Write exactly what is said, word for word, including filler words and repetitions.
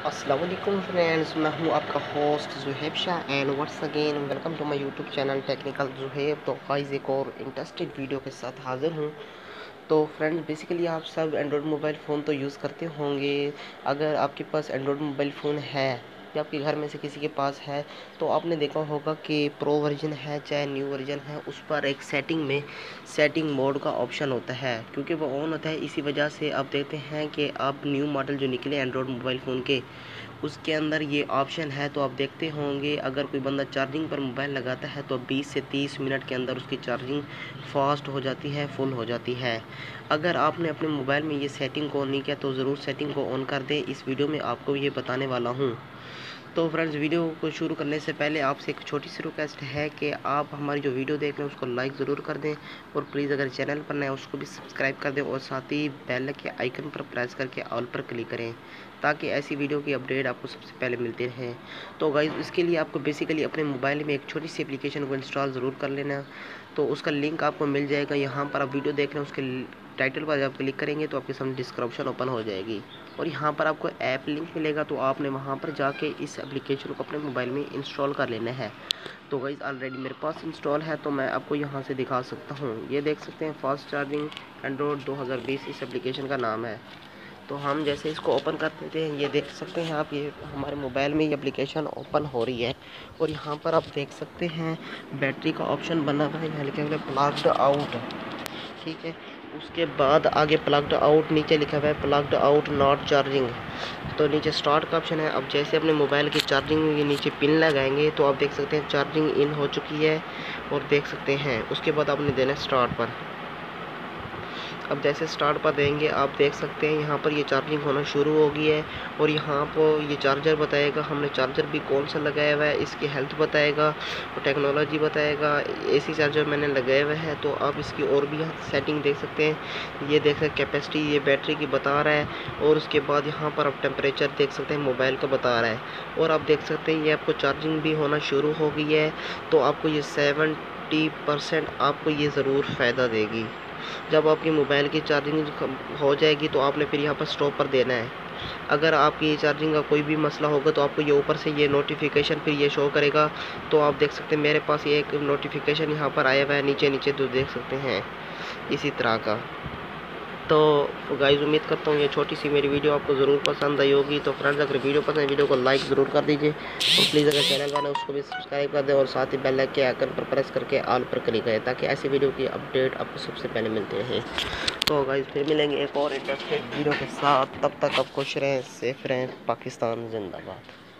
अस्सलाम वालेकुम फ्रेंड्स, मैं हूं आपका host Zuhaib Shah and what's again welcome to my YouTube channel technical Zuhaib. तो गाइस एक और इंटरेस्टेड वीडियो के साथ हाज़िर हूं। तो फ्रेंड्स बेसिकली आप सब एंड्रॉयड मोबाइल फ़ोन तो यूज़ करते होंगे। अगर आपके पास एंड्रॉयड मोबाइल फ़ोन है या आपके घर में से किसी के पास है तो आपने देखा होगा कि प्रो वर्जन है चाहे न्यू वर्जन है, उस पर एक सेटिंग में सेटिंग मोड का ऑप्शन होता है, क्योंकि वो ऑन होता है। इसी वजह से आप देखते हैं कि अब न्यू मॉडल जो निकले एंड्रॉयड मोबाइल फ़ोन के, उसके अंदर ये ऑप्शन है। तो आप देखते होंगे अगर कोई बंदा चार्जिंग पर मोबाइल लगाता है तो बीस से तीस मिनट के अंदर उसकी चार्जिंग फास्ट हो जाती है, फुल हो जाती है। अगर आपने अपने मोबाइल में ये सेटिंग को ऑन नहीं किया तो ज़रूर सेटिंग को ऑन कर दें। इस वीडियो में आपको ये बताने वाला हूँ। तो फ्रेंड्स वीडियो को शुरू करने से पहले आपसे एक छोटी सी रिक्वेस्ट है कि आप हमारी जो वीडियो देख रहे हैं उसको लाइक ज़रूर कर दें, और प्लीज़ अगर चैनल पर नए हैं उसको भी सब्सक्राइब कर दें, और साथ ही बेल के आइकन पर प्रेस करके ऑल पर क्लिक करें ताकि ऐसी वीडियो की अपडेट आपको सबसे पहले मिलती रहे। तो गाइस इसके लिए आपको बेसिकली अपने मोबाइल में एक छोटी सी एप्लीकेशन को इंस्टॉल ज़रूर कर लेना। तो उसका लिंक आपको मिल जाएगा यहाँ पर। आप वीडियो देख रहे हैं उसके टाइटल पर जब क्लिक करेंगे तो आपके सामने डिस्क्रिप्शन ओपन हो जाएगी और यहाँ पर आपको ऐप लिंक मिलेगा। तो आपने वहाँ पर जाके इस एप्लीकेशन को अपने मोबाइल में इंस्टॉल कर लेना है। तो गाइस ऑलरेडी मेरे पास इंस्टॉल है तो मैं आपको यहाँ से दिखा सकता हूँ। ये देख सकते हैं फास्ट चार्जिंग एंड्रॉयड दो हज़ार बीस इस एप्लीकेशन का नाम है। तो हम जैसे इसको ओपन कर देते हैं, ये देख सकते हैं आप, ये हमारे मोबाइल में ये एप्लीकेशन ओपन हो रही है। और यहाँ पर आप देख सकते हैं बैटरी का ऑप्शन बना हुआ है, यहाँ लिखा हुआ है प्लग्ड आउट। ठीक है, उसके बाद आगे प्लग्ड आउट, नीचे लिखा हुआ है प्लग्ड आउट नॉट चार्जिंग। तो नीचे स्टार्ट का ऑप्शन है। अब जैसे अपने मोबाइल की चार्जिंग ये नीचे पिन लगाएंगे तो आप देख सकते हैं चार्जिंग इन हो चुकी है, और देख सकते हैं उसके बाद आपने देना है स्टार्ट पर। अब जैसे स्टार्ट पर देंगे आप देख सकते हैं यहाँ पर ये चार्जिंग होना शुरू हो गई है, और यहाँ पर ये चार्जर बताएगा हमने चार्जर भी कौन सा लगाया हुआ है, इसकी हेल्थ बताएगा और टेक्नोलॉजी बताएगा। एसी चार्जर मैंने लगाया हुआ है। तो आप इसकी और भी सेटिंग देख सकते हैं। ये देख सकते हैं कैपेसिटी ये बैटरी की बता रहा है, और उसके बाद यहाँ पर आप टेम्परेचर देख सकते हैं मोबाइल का बता रहा है, और आप देख सकते हैं ये आपको चार्जिंग भी होना शुरू हो गई है। तो आपको ये सेवेंटी परसेंट आपको ये ज़रूर फ़ायदा देगी। जब आपकी मोबाइल की चार्जिंग हो जाएगी तो आपने फिर यहाँ पर स्टॉप पर देना है। अगर आपकी चार्जिंग का कोई भी मसला होगा तो आपको ये ऊपर से ये नोटिफिकेशन फिर ये शो करेगा। तो आप देख सकते हैं मेरे पास ये एक नोटिफिकेशन यहाँ पर आया हुआ है नीचे नीचे, तो देख सकते हैं इसी तरह का। तो गाइस उम्मीद करता हूँ ये छोटी सी मेरी वीडियो आपको ज़रूर पसंद आई होगी। तो फ्रेंड्स अगर वीडियो पसंद है वीडियो को लाइक ज़रूर कर दीजिए, और प्लीज़ अगर चैनल वाले उसको भी सब्सक्राइब कर दें, और साथ ही बेल आइकन के आइकन पर प्रेस करके ऑल पर क्लिक करें ताकि ऐसी वीडियो की अपडेट आपको सबसे पहले मिलते रहे। तो गाइस फिर मिलेंगे एक और इंटरेस्टेड वीडियो के साथ, तब तक आप खुश रहें, सेफ रहें। पाकिस्तान जिंदाबाद।